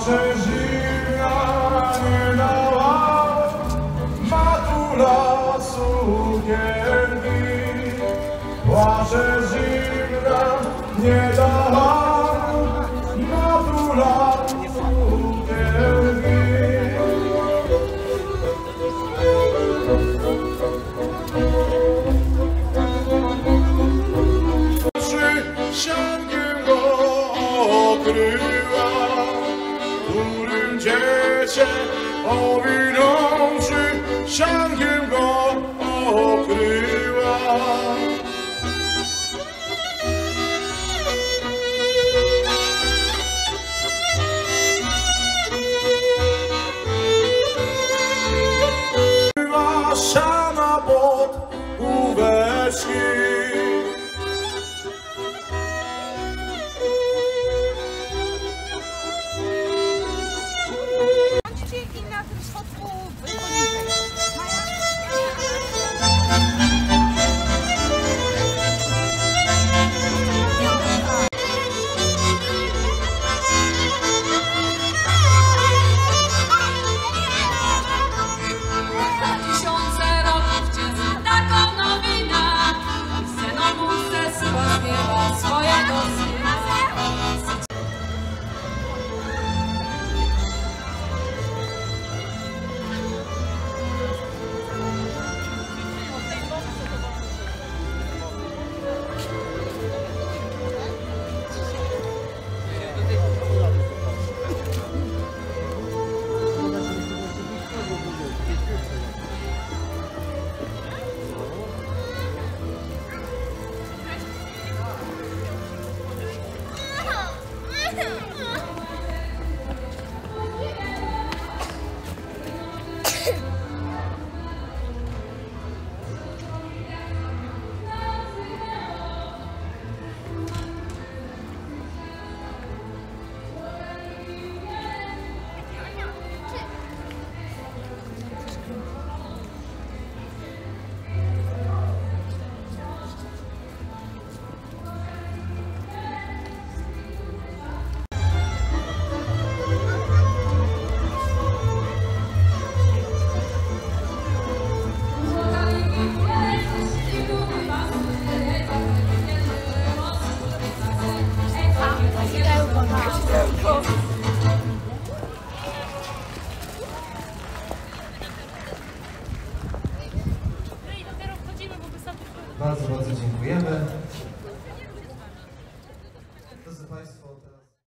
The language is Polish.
Płacze zimna, nie dała matula sukienki. Płacze zimna, nie dała matula sukienki. Siankiem go okryła, którym dziecię owinąwszy, siankiem go okryła. Siana pod główeczki. I na tym schodku Tysiące roków cię zna taką nowina, Xenomus śpiewa swojego syna. Bardzo dziękujemy. Drodzy Państwo,